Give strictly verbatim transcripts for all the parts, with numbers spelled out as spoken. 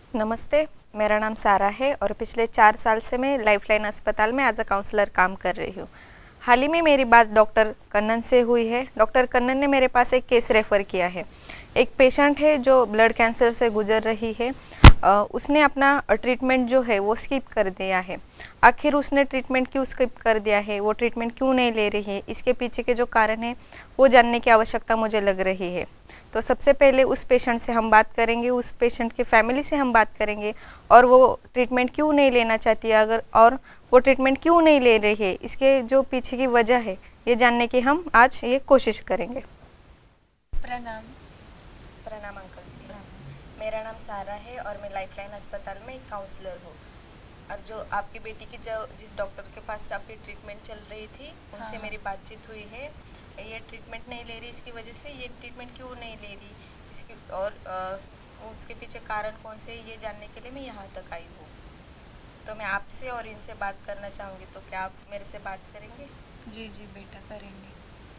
नमस्ते, मेरा नाम सारा है और पिछले चार साल से मैं लाइफलाइन अस्पताल में एज अ काउंसलर काम कर रही हूँ। हाल ही में मेरी बात डॉक्टर कन्नन से हुई है। डॉक्टर कन्नन ने मेरे पास एक केस रेफ़र किया है। एक पेशेंट है जो ब्लड कैंसर से गुजर रही है। आ, उसने अपना ट्रीटमेंट जो है वो स्किप कर दिया है। आखिर उसने ट्रीटमेंट क्यों स्किप कर दिया है, वो ट्रीटमेंट क्यों नहीं ले रही है, इसके पीछे के जो कारण है वो जानने की आवश्यकता मुझे लग रही है। तो सबसे पहले उस पेशेंट से हम बात करेंगे, उस पेशेंट की फैमिली से हम बात करेंगे और वो ट्रीटमेंट क्यों नहीं लेना चाहती है, अगर और वो ट्रीटमेंट क्यों नहीं ले रही है, इसके जो पीछे की वजह है ये जानने की हम आज ये कोशिश करेंगे। प्रणाम। प्रणाम अंकल जी। मेरा नाम सारा है और मैं लाइफलाइन अस्पताल में एक काउंसलर हूँ। और जो आपकी बेटी की जो जिस डॉक्टर के पास आपकी ट्रीटमेंट चल रही थी उनसे हाँ। मेरी बातचीत हुई है। ये ट्रीटमेंट नहीं ले रही, इसकी वजह से ये ट्रीटमेंट क्यों नहीं ले रही, इसकी और आ, उसके पीछे कारण कौन से ये जानने के लिए मैं यहाँ तक आई हूँ। तो मैं आपसे और इनसे बात करना चाहूँगी, तो क्या आप मेरे से बात करेंगे? जी जी बेटा करेंगे।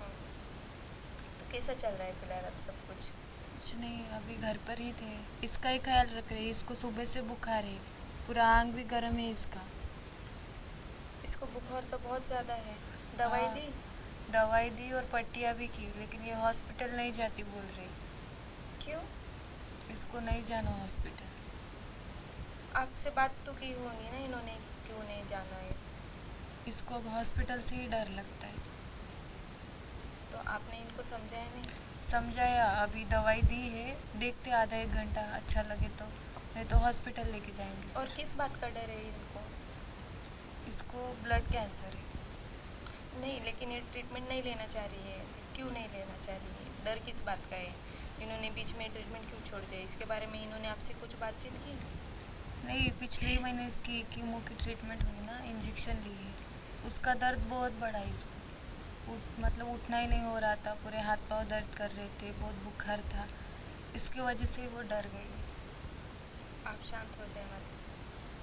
तो कैसा चल रहा है फिलहाल अब सब कुछ? कुछ नहीं, अभी घर पर ही थे। इसका ही ख्याल रख रहे, इसको सुबह से बुखार है, पूरा आंग भी गर्म है इसका। इसको बुखार तो बहुत ज़्यादा है, दवाई हाँ, दी? दवाई दी और पट्टियाँ भी की, लेकिन ये हॉस्पिटल नहीं जाती बोल रही। क्यों? इसको नहीं जाना हॉस्पिटल। आपसे बात तो की होंगी ना इन्होंने, क्यों नहीं जाना है? इसको अब हॉस्पिटल से ही डर लगता है। तो आपने इनको समझाया नहीं? समझाया, अभी दवाई दी है, देखते आधा एक घंटा, अच्छा लगे तो, नहीं तो हॉस्पिटल लेके जाएंगे। और किस बात का डर है इनको? इसको ब्लड कैंसर है। नहीं, लेकिन ये ट्रीटमेंट नहीं लेना चाह रही है, क्यों नहीं लेना चाह रही है? डर किस बात का है? इन्होंने बीच में ट्रीटमेंट क्यों छोड़ दिया, इसके बारे में इन्होंने आपसे कुछ बातचीत की? नहीं, पिछले महीने इसकी कीमो की ट्रीटमेंट हुई ना, इंजेक्शन ली है, उसका दर्द बहुत बड़ा है इसको। उठ मतलब उठना ही नहीं हो रहा था, पूरे हाथ पाँव दर्द कर रहे थे, बहुत बुखार था, इसकी वजह से वो डर गई। आप शांत हो जाए माता जी,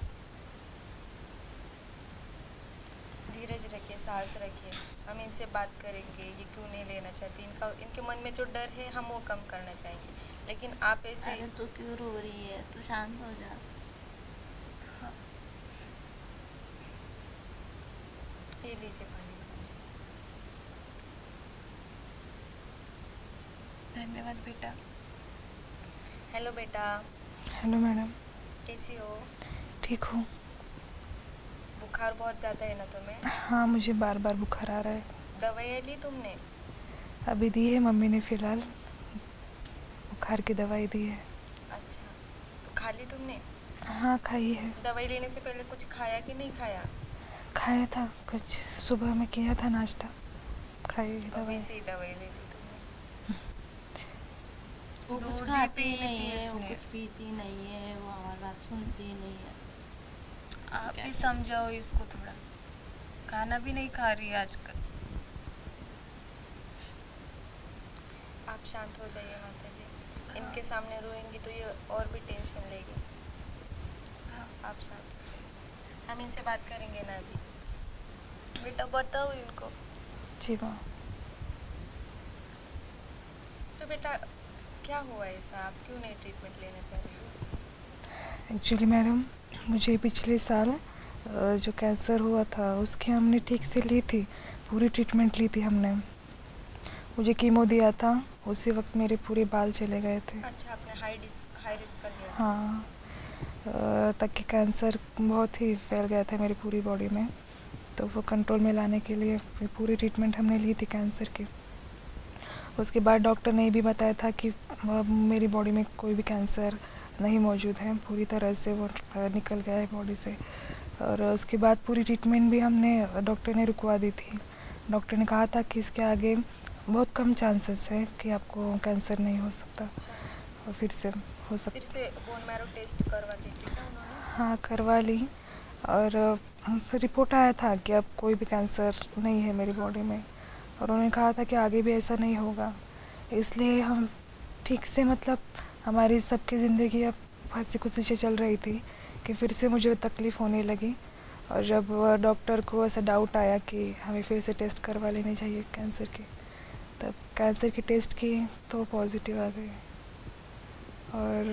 धीरज रखिए, साहस रखिए। हम इनसे बात करेंगे, ये क्यों नहीं लेना चाहती, इनका इनके मन में जो डर है हम वो कम करना चाहेंगे। लेकिन आप ऐसे अरे तू क्यों रो रही है, तू शांत हो जा। हाँ। ये लीजिए पानी। धन्यवाद बेटा। हेलो बेटा, हेलो मैडम, कैसी हो? ठीक हूँ। बुखार बहुत ज़्यादा है ना तुम्हें? हाँ, मुझे बार बार बुखार आ रहा है। दवाई ली तुमने? अभी दी है मम्मी ने, फ़िलहाल बुखार की दवाई दी है। अच्छा, तो खा ली तुमने? हाँ, खाई है। दवाई लेने से पहले कुछ खाया कि नहीं खाया? खाया था कुछ, सुबह में किया था नाश्ता, खाई अभी दवाई। से ही दवाई ले ली तुमने? वो कुछ दूध ही खाती पी नहीं थी है, वो इसने। कुछ पीती नहीं है, वो हमारी बात सुनती नहीं है। आप क्या भी करें? समझाओ इसको थोड़ा, खाना भी नहीं खा रही है आजकल। आप शांत हो जाइए माता जी, इनके सामने रोएंगी तो ये और भी टेंशन लेगी। हाँ। आप शांत हो जाइए, हम इनसे बात करेंगे ना अभी। बेटा बताओ इनको। जी माँ। तो बेटा क्या हुआ ऐसा, आप क्यों नहीं ट्रीटमेंट लेना चाह रही हो? एक्चुअली मैडम, मुझे पिछले साल अ, जो कैंसर हुआ था उसकी हमने ठीक से ली थी, पूरी ट्रीटमेंट ली थी हमने। मुझे कीमो दिया था, उसी वक्त मेरे पूरे बाल चले गए थे। अच्छा, आपने हाई रिस्क हाई रिस्क का लिया था? हाँ, अ, तक कि कैंसर बहुत ही फैल गया था मेरी पूरी बॉडी में, तो वो कंट्रोल में लाने के लिए पूरी ट्रीटमेंट हमने ली थी कैंसर की। उसके बाद डॉक्टर ने ये भी बताया था कि मेरी बॉडी में कोई भी कैंसर नहीं मौजूद है, पूरी तरह से वो निकल गया है बॉडी से। और उसके बाद पूरी ट्रीटमेंट भी हमने, डॉक्टर ने रुकवा दी थी। डॉक्टर ने कहा था कि इसके आगे बहुत कम चांसेस है कि आपको कैंसर नहीं हो सकता और फिर से हो सकता। फिर से बोन मैरो टेस्ट करवा दी थी क्या उन्होंने? हाँ, करवा ली और रिपोर्ट आया था कि अब कोई भी कैंसर नहीं है मेरी बॉडी में, और उन्होंने कहा था कि आगे भी ऐसा नहीं होगा। इसलिए हम ठीक से, मतलब हमारी सबकी ज़िंदगी अब हंसी खुशी से चल रही थी कि फिर से मुझे तकलीफ़ होने लगी। और जब डॉक्टर को ऐसा डाउट आया कि हमें फिर से टेस्ट करवा लेनी चाहिए कैंसर की, तब कैंसर की टेस्ट की तो पॉजिटिव आ गई। और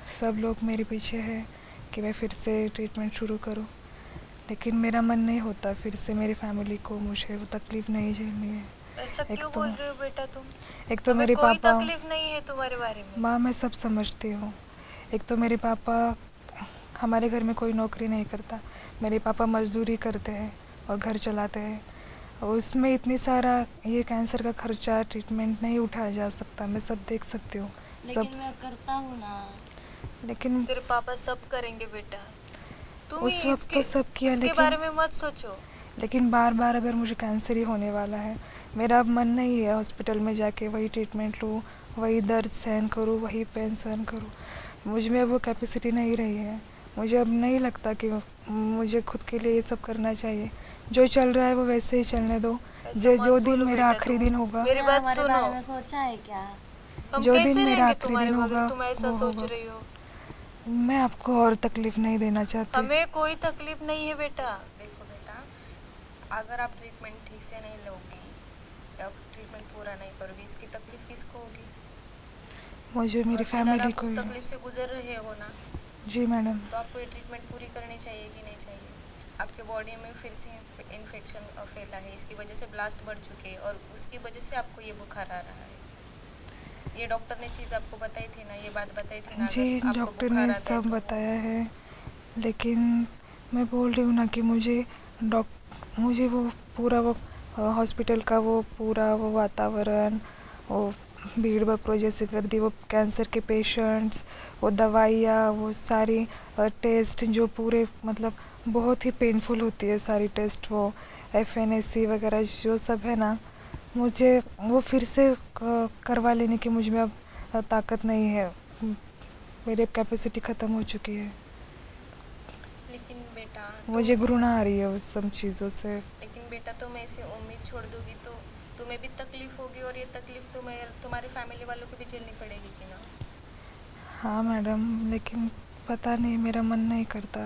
सब लोग मेरे पीछे हैं कि मैं फिर से ट्रीटमेंट शुरू करूं, लेकिन मेरा मन नहीं होता फिर से मेरी फैमिली को मुझे वो तकलीफ़ नहीं झेलनी है। ऐसा एक क्यों तो बोल रहे हो बेटा तुम? एक तो हमें मेरे कोई पापा, तकलीफ नहीं है तुम्हारे बारे में। माँ मैं सब समझती हूँ। एक तो मेरे पापा, हमारे घर में कोई नौकरी नहीं करता, मेरे पापा मजदूरी करते हैं और घर चलाते हैं, और उसमें इतनी सारा ये कैंसर का खर्चा ट्रीटमेंट नहीं उठाया जा सकता, मैं सब देख सकती हूँ लेकिन सब। मैं करता हूँ ना। लेकिन तेरे पापा सब करेंगे बेटा, तुम उस ही वक्त इसके, तो सब किया, इसके लेकिन बारे में मत सोचो। लेकिन बार बार अगर मुझे कैंसर ही होने वाला है, मेरा अब मन नहीं है हॉस्पिटल में जाके वही ट्रीटमेंट लूँ, वही दर्द सहन करूँ, वही पेन सहन करूँ। मुझ में अब वो कैपेसिटी नहीं रही है। मुझे अब नहीं लगता कि मुझे खुद के लिए ये सब करना चाहिए। जो चल रहा है वो वैसे ही चलने दो। ऐसा जो मत जो दिन बोलो मेरा बेटा आखिरी तुम। दिन होगा, मेरी क्या बात हमारे सुनो। बारे में सोचा है क्या? हम जो दिन कैसे मेरा रहेंगे आखिरी तुम्हारे दिन बगैर? होगा तुम ऐसा वो सोच होगा। रही हो। मैं आपको और तकलीफ नहीं देना चाहती। हमें कोई तकलीफ नहीं है बेटा। देखो बेटा, अगर आप ट्रीटमेंट ठीक से नहीं लोगी या ट्रीटमेंट पूरा नहीं करोगी, इसकी तकलीफ किसको होगी? मुझे मेरी और फिलहाल फैमिली आप को उस ही। तकलीफ से गुजर रहे हो ना, जी मैडम। तो आपको ये ट्रीटमेंट पूरी करनी चाहिए कि नहीं चाहिए? आपके बॉडी में फिर से इन्फेक्शन फैला है, इसकी वजह से ब्लास्ट बढ़ चुके हैं और उसकी वजह से आपको ये बुखार आ रहा है। ये डॉक्टर ने चीज़ आपको बताई थी ना, ये बात बताई थी ना? जी अगर आपको डॉक्टर बुखार ने आता है सब तो बताया है, लेकिन मैं बोल रही हूँ ना कि मुझे डॉक मुझे वो पूरा वो हॉस्पिटल का वो पूरा वो वातावरण, वो भीड़ भड़को जैसे कर दी, वो कैंसर के पेशेंट्स, वो दवाइयाँ, वो सारी टेस्ट जो पूरे मतलब बहुत ही पेनफुल होती है सारी टेस्ट, वो एफ एन एस सी वगैरह जो सब है ना, मुझे वो फिर से क- करवा लेने की मुझ में अब ताकत नहीं है। मेरी अब कैपेसिटी ख़त्म हो चुकी है। लेकिन बेटा मुझे तुम घृणा आ रही है उस सब चीज़ों से। लेकिन बेटा तुम ऐसे उम्मीद छोड़ दोगी तो तुम्हें भी तकलीफ होगी, और ये तकलीफ तुम्हें तुम्हारे फैमिली वालों को भी झेलनी पड़ेगी कि ना? हाँ मैडम, लेकिन पता नहीं मेरा मन नहीं करता।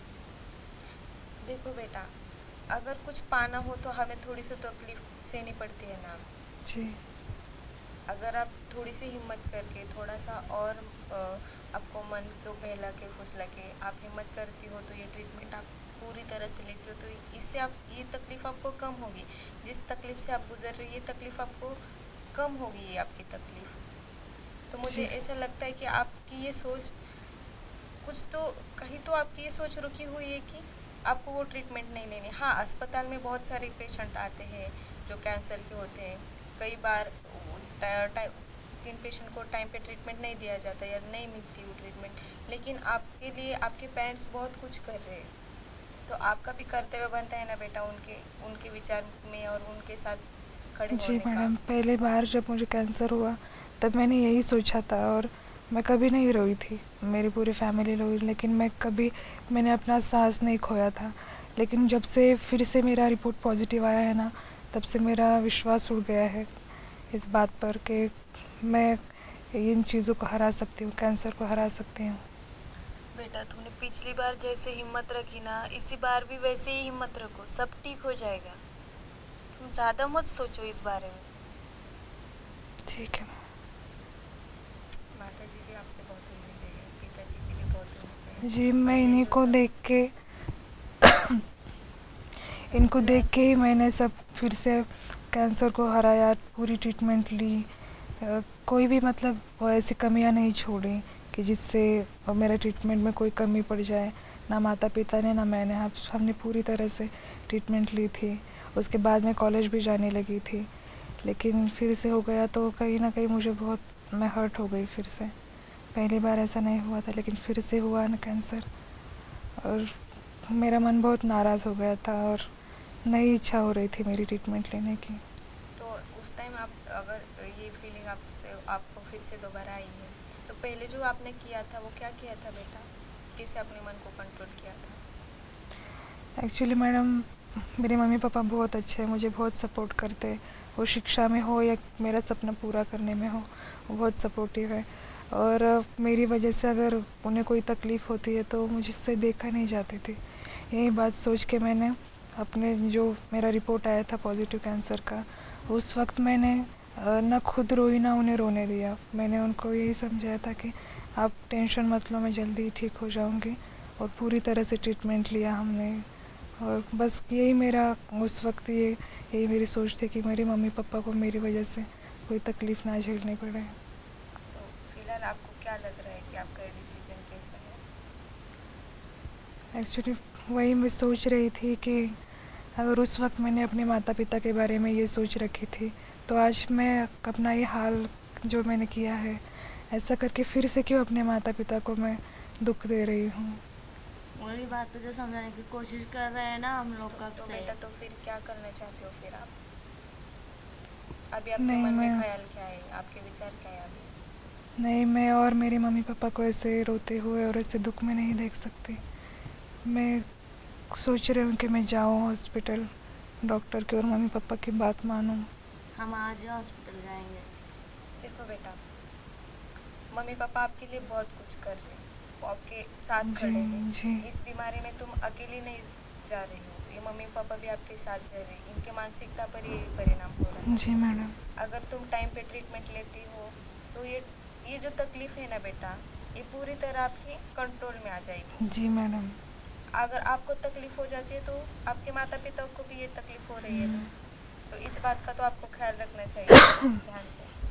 देखो बेटा, अगर कुछ पाना हो तो हमें थोड़ी सी तकलीफ सहनी पड़ती है ना। जी अगर आप थोड़ी सी हिम्मत करके थोड़ा सा और अ, आपको मन को बहला के फुसला के आप हिम्मत करती हो तो ये ट्रीटमेंट आप पूरी तरह से लेती हो तो इससे आप ये तकलीफ़ आपको कम होगी। जिस तकलीफ़ से आप गुजर रही है, ये तकलीफ़ आपको कम होगी, ये आपकी तकलीफ़। तो मुझे जी। ऐसा लगता है कि आपकी ये सोच कुछ तो कहीं तो आपकी ये सोच रुकी हुई है कि आपको वो ट्रीटमेंट नहीं लेनी। हाँ, अस्पताल में बहुत सारे पेशेंट आते हैं जो कैंसर के होते हैं। कई बार किन पेशेंट को टाइम पे ट्रीटमेंट नहीं दिया जाता या नहीं मिलती वो ट्रीटमेंट, लेकिन आपके लिए आपके पेरेंट्स बहुत कुछ कर रहे हैं, तो आपका भी कर्तव्य बनता है ना बेटा उनके उनके विचार में और उनके साथ खड़े जी होने का। मैडम, पहले बार जब मुझे कैंसर हुआ तब मैंने यही सोचा था, और मैं कभी नहीं रोई थी, मेरी पूरी फैमिली रोई, लेकिन मैं कभी मैंने अपना सांस नहीं खोया था। लेकिन जब से फिर से मेरा रिपोर्ट पॉजिटिव आया है ना, तब से मेरा विश्वास उड़ गया है इस बात पर कि मैं इन चीज़ों को हरा सकती हूँ, कैंसर को हरा सकती हूँ। बेटा तुमने पिछली बार जैसे हिम्मत रखी ना, इसी बार भी वैसे ही हिम्मत रखो, सब ठीक हो जाएगा। तुम ज़्यादा मत सोचो इस बारे में। ठीक है। माता जी की आपसे बहुत उम्मीद है, पिताजी की भी बहुत उम्मीद है। जी मैं और ये इन्हीं जो को सब- देख के इनको देख के ही मैंने सब फिर से कैंसर को हराया, पूरी ट्रीटमेंट ली, अ, कोई भी मतलब वो ऐसी कमियां नहीं छोड़ी कि जिससे मेरे ट्रीटमेंट में कोई कमी पड़ जाए। ना माता पिता ने ना मैंने, हम हमने पूरी तरह से ट्रीटमेंट ली थी। उसके बाद मैं कॉलेज भी जाने लगी थी, लेकिन फिर से हो गया तो कहीं ना कहीं मुझे बहुत, मैं हर्ट हो गई फिर से। पहली बार ऐसा नहीं हुआ था, लेकिन फिर से हुआ ना कैंसर, और मेरा मन बहुत नाराज़ हो गया था और नई इच्छा हो रही थी मेरी ट्रीटमेंट लेने की। तो उस टाइम आप अगर ये फीलिंग आपसे आपको फिर से दोबारा आई है, तो पहले जो आपने किया था वो क्या किया था बेटा? कैसे अपने मन को कंट्रोल किया था? एक्चुअली मैडम, मेरे मम्मी पापा बहुत अच्छे हैं, मुझे बहुत सपोर्ट करते हैं। वो शिक्षा में हो या मेरा सपना पूरा करने में हो, वो बहुत सपोर्टिव है। और अ, मेरी वजह से अगर उन्हें कोई तकलीफ़ होती है तो मुझसे देखा नहीं जाती थी। यही बात सोच के मैंने अपने जो मेरा रिपोर्ट आया था पॉजिटिव कैंसर का, उस वक्त मैंने अ, ना खुद रोई ना उन्हें रोने दिया। मैंने उनको यही समझाया था कि आप टेंशन मत लो, मैं जल्दी ठीक हो जाऊंगी। और पूरी तरह से ट्रीटमेंट लिया हमने, और बस यही मेरा उस वक्त ये यही मेरी सोच थी कि मेरे मम्मी पापा को मेरी वजह से कोई तकलीफ़ ना झेलनी पड़े। तो फिलहाल आपको क्या लग रहा है कि आपका डिसीजन कैसा है? एक्चुअली वही मैं सोच रही थी कि अगर उस वक्त मैंने अपने माता पिता के बारे में ये सोच रखी थी, तो आज मैं अपना ये हाल जो मैंने किया है, ऐसा करके फिर से क्यों अपने माता पिता को मैं दुख दे रही हूँ। वही बात तुझे समझाने की कोशिश कर रहे हैं ना हम लोग कब तो से। बेटा तो फिर क्या करना चाहते हो फिर आप? अभी आपके नहीं, मन में मैं ख्याल क्या है, आपके विचार क्या है अभी? नहीं मैं और मेरे मम्मी पापा को ऐसे रोते हुए और ऐसे दुख में नहीं देख सकती। मैं सोच रही हूँ कि मैं जाऊँ हॉस्पिटल, डॉक्टर की और मम्मी पापा की बात मानूँ। हम आज ही हॉस्पिटल जाएंगे। देखो बेटा, मम्मी पापा आपके लिए बहुत कुछ कर रहे हैं, वो आपके साथ खड़े हैं। जी इस बीमारी में तुम अकेली नहीं जा रही हो, ये मम्मी पापा भी आपके साथ जा रहे हैं, इनके मानसिकता पर ये परिणाम हो रहा है। जी मैडम। अगर तुम टाइम पे ट्रीटमेंट लेती हो तो ये ये जो तकलीफ है ना बेटा, ये पूरी तरह आपकी कंट्रोल में आ जाएगी। जी मैडम। अगर आपको तकलीफ हो जाती है तो आपके माता पिता को भी ये तकलीफ हो रही है ना, तो इस बात का तो आपको ख्याल रखना चाहिए ध्यान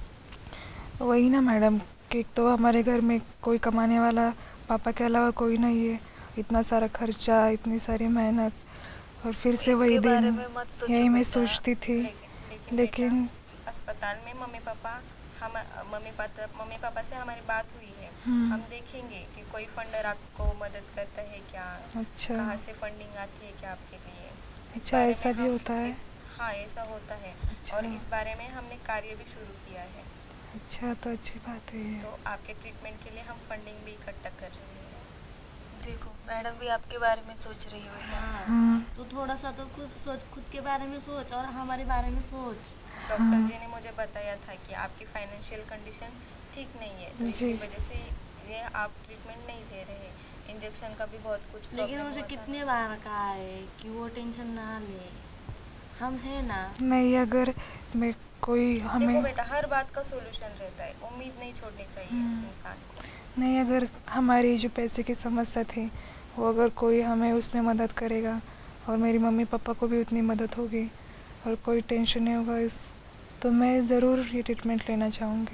से। वही ना मैडम कि एक तो हमारे घर में कोई कमाने वाला पापा के अलावा कोई नहीं है, इतना सारा खर्चा, इतनी सारी मेहनत, और फिर से वही इसके बारे दिन में मत सोचो यही मैं बेटा। सोचती थी। लेकिन लेकिन, लेकिन बेटा, अस्पताल में मम्मी पापा हम मम्मी पापा मम्मी पापा से हमारी बात हुई है, हम्म। हम देखेंगे कि कोई फंडर आपको मदद करता है क्या, अच्छा कहाँ से फंडिंग आती है क्या आपके लिए। इस अच्छा, बारे ऐसा में भी हम होता है? इस, हाँ ऐसा होता है। अच्छा। और इस बारे में हमने कार्य भी शुरू किया है, अच्छा, तो अच्छी बात है ये। तो आपके ट्रीटमेंट के लिए हम फंडिंग भी इकट्ठा कर रहे हैं। देखो मैडम भी आपके बारे में सोच रही हो बेटा। हाँ हाँ तू थोड़ा सा तो खुद सोच, खुद के बारे में सोच और हमारे बारे में सोच। डॉक्टर हाँ। जी ने मुझे बताया था कि आपकी फाइनेंशियल कंडीशन ठीक नहीं है, तो जी। इसकी वजह से ये आप ट्रीटमेंट नहीं दे रहे, इंजेक्शन का भी बहुत कुछ लेकिन problem उसे हुआ था कितने ना। बार कहा है कि वो टेंशन ना ले, हम है ना। नहीं, अगर मैं कोई देखो हमें बेटा, हर बात का सोल्यूशन रहता है, उम्मीद नहीं छोड़नी चाहिए हम्म। इंसान को। नहीं, अगर हमारी जो पैसे की समस्या थी वो अगर कोई हमें उसमें मदद करेगा और मेरी मम्मी पापा को भी उतनी मदद होगी और कोई टेंशन नहीं होगा इस, तो मैं ज़रूर ये ट्रीटमेंट लेना चाहूँगी।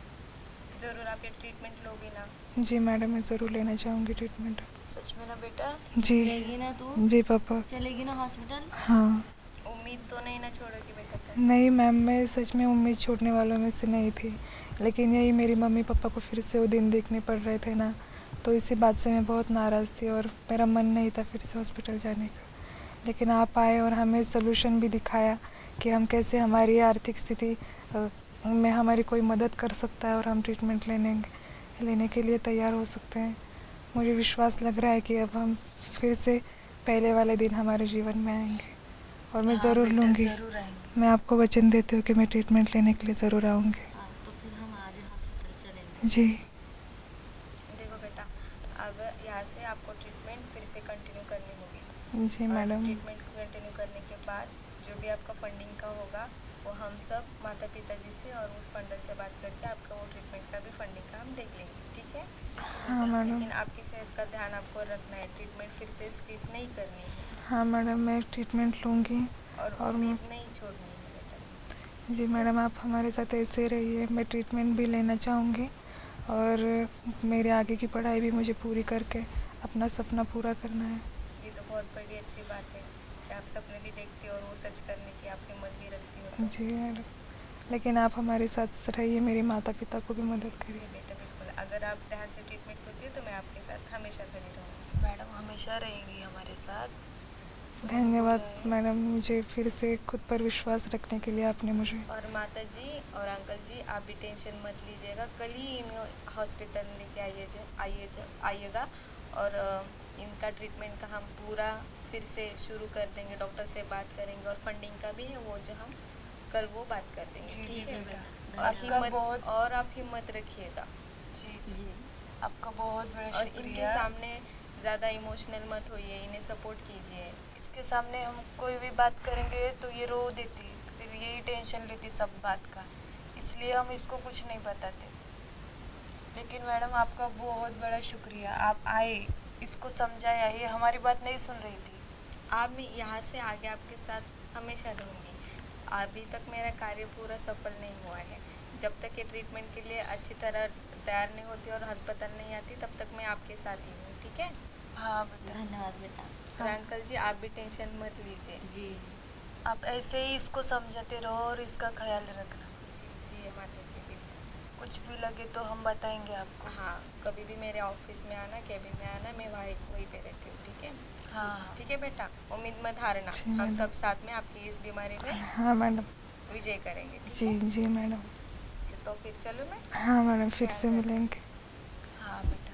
जरूर आप ये ट्रीटमेंट लोगे ना? जी मैडम, मैं ज़रूर लेना चाहूँगी ट्रीटमेंट। सच में ना बेटा? जी लेगी ना तू? जी पापा। चलेगी ना हॉस्पिटल? हाँ। उम्मीद तो नहीं ना छोड़ोगी बेटा फिर? नहीं मैम, मैं सच में उम्मीद छोड़ने वालों में से नहीं थी, लेकिन यही मेरी मम्मी पापा को फिर से वो दिन देखने पड़ रहे थे ना, तो इसी बात से मैं बहुत नाराज़ थी और मेरा मन नहीं था फिर से हॉस्पिटल जाने का। लेकिन आप आए और हमें सलूशन भी दिखाया कि हम कैसे हमारी आर्थिक स्थिति अ, में हमारी कोई मदद कर सकता है और हम ट्रीटमेंट लेने लेने के लिए तैयार हो सकते हैं। मुझे विश्वास लग रहा है कि अब हम फिर से पहले वाले दिन हमारे जीवन में आएंगे और मैं हाँ ज़रूर बेटा, लूँगी। जरूर आएंगे। मैं आपको वचन देती हूँ कि मैं ट्रीटमेंट लेने के लिए ज़रूर आऊँगी। हाँ तो फिर हम आज ही हॉस्पिटल चलेंगे। जी देखो बेटा, अगर यहाँ से आपको ट्रीटमेंट फिर से कंटिन्यू करनी होगी। जी मैडम। ट्रीटमेंट कंटिन्यू करने के बाद जो भी आपका फंडिंग का होगा वो हम सब माता पिता जी से और उस फंडर से बात करके आपका वो ट्रीटमेंट का भी फंडिंग का हम देख लेंगे, ठीक है? हाँ मैडम। लेकिन आपकी सेहत का ध्यान आपको रखना है, ट्रीटमेंट फिर से स्किप नहीं करनी है हाँ मैडम, मैं ट्रीटमेंट लूँगी। और और उम्मीद नहीं छोड़नी है बेटा। जी मैडम, आप हमारे साथ ऐसे रहिए, मैं ट्रीटमेंट भी लेना चाहूँगी और मेरे आगे की पढ़ाई भी मुझे पूरी करके अपना सपना पूरा करना है। ये तो बहुत बड़ी अच्छी बात है कि आप सपने भी देखती हो और वो सच करने की आप हिम्मत भी रखती हो। तो जी मैडम, लेकिन आप हमारे साथ रहिए, मेरे माता पिता को भी मदद जी करिए। बेटा बिल्कुल, अगर आप ध्यान से ट्रीटमेंट करती हो तो मैं आपके साथ हमेशा खड़ी रहूँगी। मैडम हमेशा रहेंगी हमारे साथ। धन्यवाद मैडम, मुझे फिर से खुद पर विश्वास रखने के लिए आपने मुझे। और माता जी और अंकल जी, आप भी टेंशन मत लीजिएगा, कल ही इन्हें हॉस्पिटल लेके आइए आइए आइएगा और अ, इनका ट्रीटमेंट का हम पूरा फिर से शुरू कर देंगे, डॉक्टर से बात करेंगे और फंडिंग का भी है वो जो हम कल वो बात कर देंगे, जी, ठीक जी है? बेटा। और आपका हिम्मत बहुत- और आप हिम्मत रखिएगा जी जी आपका बहुत बड़ा और इनके शुक्रिया। सामने ज़्यादा इमोशनल मत होइए, इन्हें सपोर्ट कीजिए। इसके सामने हम कोई भी बात करेंगे तो ये रो देती, फिर यही टेंशन लेती सब बात का, इसलिए हम इसको कुछ नहीं बताते। लेकिन मैडम आपका बहुत बड़ा शुक्रिया, आप आए, इसको समझाया, ये हमारी बात नहीं सुन रही थी। आप मैं यहाँ से आगे आपके साथ हमेशा रहूँगी। अभी तक मेरा कार्य पूरा सफल नहीं हुआ है। जब तक ये ट्रीटमेंट के लिए अच्छी तरह तैयार नहीं होती और अस्पताल नहीं आती तब तक मैं आपके साथ ही हूँ, ठीक है? हाँ बेटा। धन्यवाद बेटा। और अंकल जी आप भी टेंशन मत लीजिए। जी आप ऐसे ही इसको समझाते रहो और इसका ख्याल रखना। जी जी माता जी बिल्कुल। कुछ भी लगे तो हम बताएंगे आपको। हाँ, कभी भी मेरे ऑफिस में आना, केबिन में आना, मैं वहीं वहीं पे रहती हूँ, ठीक है? हाँ ठीक है बेटा, उम्मीद मत हारना, जी, हम मैडम। सब साथ में आपकी इस बीमारी में हाँ मैडम। विजय करेंगे, ठीक जी है? जी मैडम। अच्छा, तो फिर चलो मैं। हाँ मैडम, फिर से ख्याल मिलेंगे। हाँ बेटा।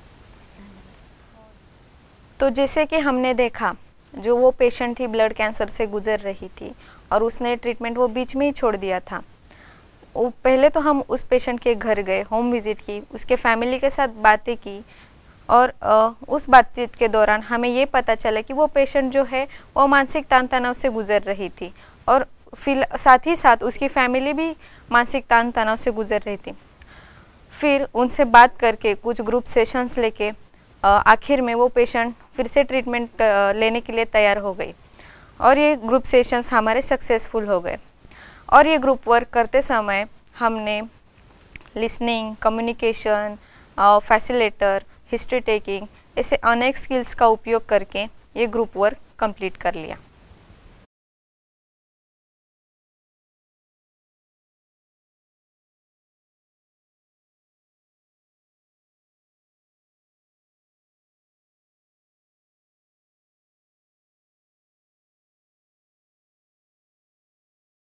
तो जैसे कि हमने देखा, जो वो पेशेंट थी ब्लड कैंसर से गुजर रही थी और उसने ट्रीटमेंट वो बीच में ही छोड़ दिया था। वो पहले तो हम उस पेशेंट के घर गए, होम विजिट की, उसके फैमिली के साथ बातें की और अ, उस बातचीत के दौरान हमें ये पता चला कि वो पेशेंट जो है वो मानसिक तान तनाव से गुजर रही थी और फिर साथ ही साथ उसकी फैमिली भी मानसिक तान तनाव से गुजर रही थी। फिर उनसे बात करके कुछ ग्रुप सेशंस लेके अ, आखिर में वो पेशेंट फिर से ट्रीटमेंट अ, लेने के लिए तैयार हो गई और ये ग्रुप सेशंस हमारे सक्सेसफुल हो गए। और ये ग्रुप वर्क करते समय हमने listening, communication, facilitator, history taking ऐसे अनेक स्किल्स का उपयोग करके ये ग्रुप वर्क कंप्लीट कर लिया।